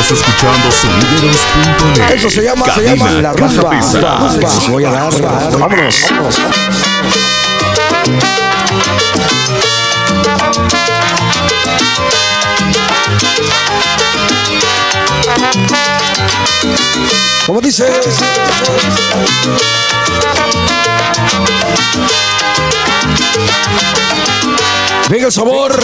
Estás escuchando sonideros.net. Eso se llama la rumba. Les voy a dar, vámonos. ¿Cómo dice? Venga el sabor.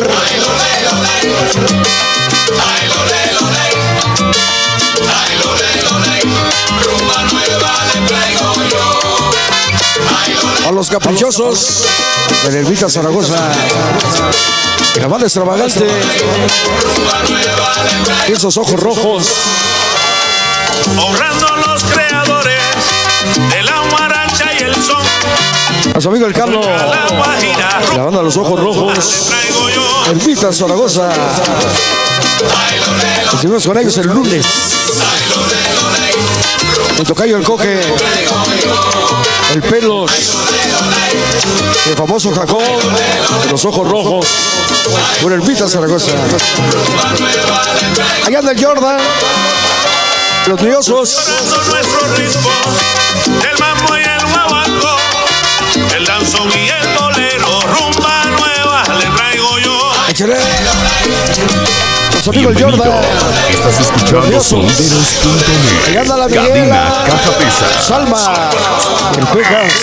A los caprichosos de Elvita Zaragoza, la banda extravagante, esos ojos rojos, honrando a los creadores de la guaracha y el son. a su amigo el Carlos, la banda de los ojos rojos, Elvita Zaragoza. Estuvimos con ellos el lunes. El tocayo, el Coque, el Pelos, el famoso Jacob, de los ojos rojos, por Elvita Zaragoza. Allá anda el Jordan, los briosos. El mambo y el guaguancó, el danzón y el bolero, rumba nueva le traigo yo. Excelente. Su amigo el Jordan. Estás escuchando sonideros.net. Allá anda la Cadena, Miguela, caja pesa. Salma, el Pejas.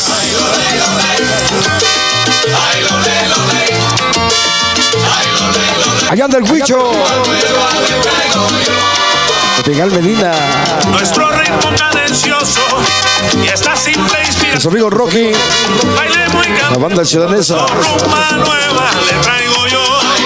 Allá anda el Huicho, Miguel Medina, Nuestro ritmo cadencioso y esta simple inspiración. su amigo Rocky, Baile muy la banda ciudadanesa. rumba nueva le traigo yo.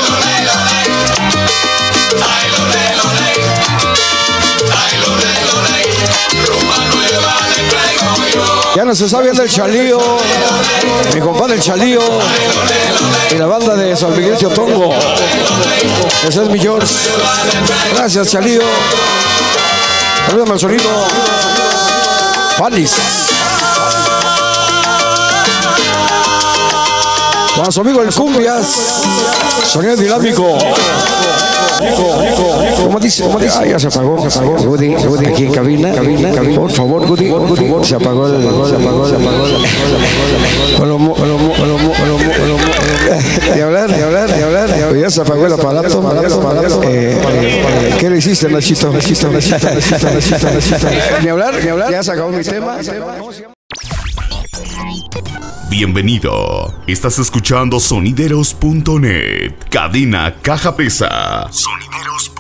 Ya no se sabe dónde el Chalío, mi compadre el Chalío y la banda de San Miguel Teotongo. Ese es mi George. Gracias, Chalío. Saludame al sonido. Panis. Con su amigo el Cumbias. Sonido dinámico. ¿Cómo dice? Ah, ya se apagó. Woody, aquí en cabina. Por favor, Woody. Se apagó el. De hablar. Ya se apagó el aparato. ¿Qué le hiciste, Nachito? Ni hablar. Ya se acabó mi tema. Bienvenido. Estás escuchando sonideros.net. Cadena, caja pesa. Sonideros.net.